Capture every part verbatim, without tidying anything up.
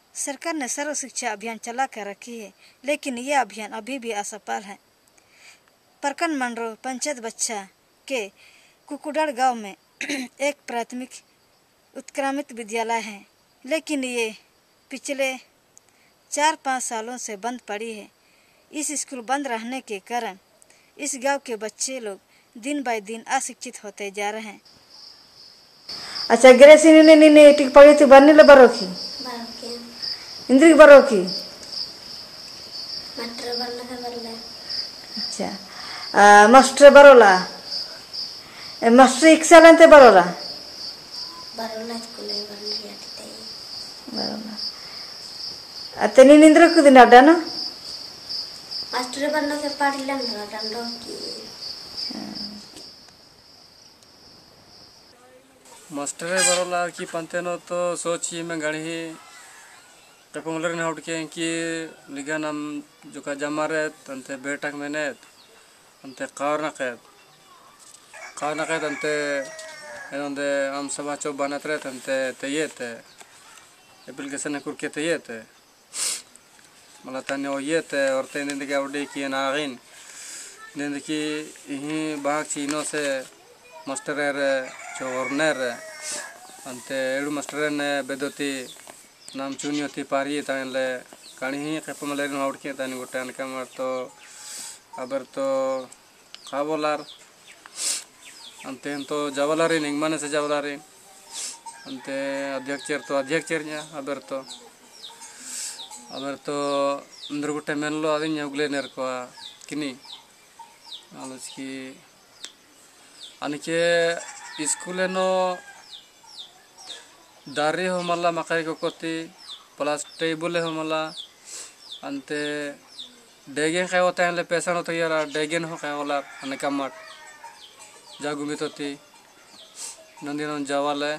सरकार ने सर्व शिक्षा अभियान चला कर रखी है, लेकिन यह अभियान अभी भी असफल है। प्रखंड मंडरो पंचायत बच्चा के कुकुड़ाड़ गांव में एक प्राथमिक उत्क्रमित विद्यालय है, लेकिन ये पिछले चार पाँच सालों से बंद पड़ी है। इस स्कूल बंद रहने के कारण इस गांव के बच्चे लोग दिन बाय दिन अशिक्षित होते जा रहे हैं। अच्छा ग्रेसी ने ने ने टिक पड़ी थी बरनी ले बरोखी बारोके इंद्रिक बरोखी मास्टर बनना है बरले। अच्छा आ मास्टर बरोला ए master excellent Barola Barola school है बरली आते बरोला अतनी निंद्र को दिन अड्डा ना मास्टर बनना के पढ़ लेना डंडो की मास्टर बरोला की पंते नो तो सोची में गणी टपंगलर ने उठ के कि लिगा नाम जो का जमारे तंते बेटक मैंने अंते कार न कैद कार न कैद अंते एनोंदे हम सभा चो बनत रहे तंते तये ते एप्लीकेशन ने कुरके तये ते मला तने ओ ये ते और ते निंद के उड़ी की नागिन निंद की यही बाग चीनो से मास्टर रे जो ऑर्नर अंते एडु मास्टर ने बेदोती नाम चुनी होती पारी तानले कणी ही कपमले न उड़ के तानी गोटान कमर तो अबर तो खाबोलार अंते तो जवलारी निगमने से जवलारी अंते अध्यक्ष तो अध्यक्ष nya अबर तो अबर तो अंदर गोटे मेनलो आदिन उगले नेर को किनी आलोच की अनिके स्कूल नो दारी हो मला मकाई को कोती प्लस टेबल हो मला अंते डेगे खाए होते हैं ले पैसा होते यार डेगेन हो खाए वाला अनेक मट जागु मितोती नंदिनों जावाले।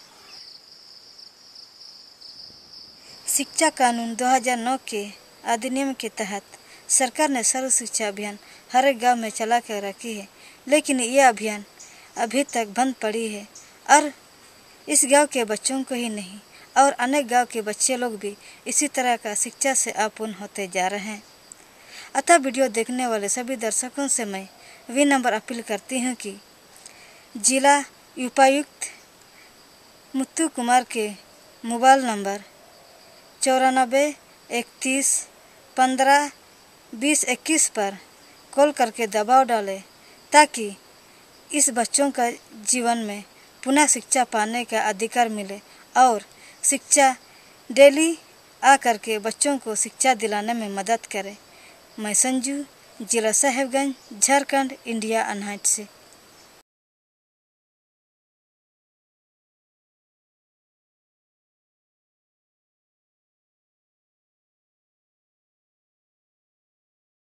शिक्षा कानून दो हज़ार नौ के अधिनियम के तहत सरकार ने सर्व शिक्षा अभियान हर एक गांव में चला कर रखी है, लेकिन यह अभियान अभी तक बंद पड़ी है और इस गांव के बच्चों को ही नहीं और अनेक गांव के बच्चे लोग भी इसी तरह का शिक्षा से अपूर्ण होते जा रहे हैं। अतः वीडियो देखने वाले सभी दर्शकों से मैं वी नंबर अपील करती हूं कि जिला उपायुक्त मुत्तू कुमार के मोबाइल नंबर चौरानबे इकतीस पंद्रह बीस इक्कीस पर कॉल करके दबाव डालें ताकि इस बच्चों का जीवन में पुनः शिक्षा पाने का अधिकार मिले और शिक्षा डेली आ करके बच्चों को शिक्षा दिलाने में मदद करें। मैं संजू, जिला साहेबगंज, झारखंड, इंडिया अनहाइट से।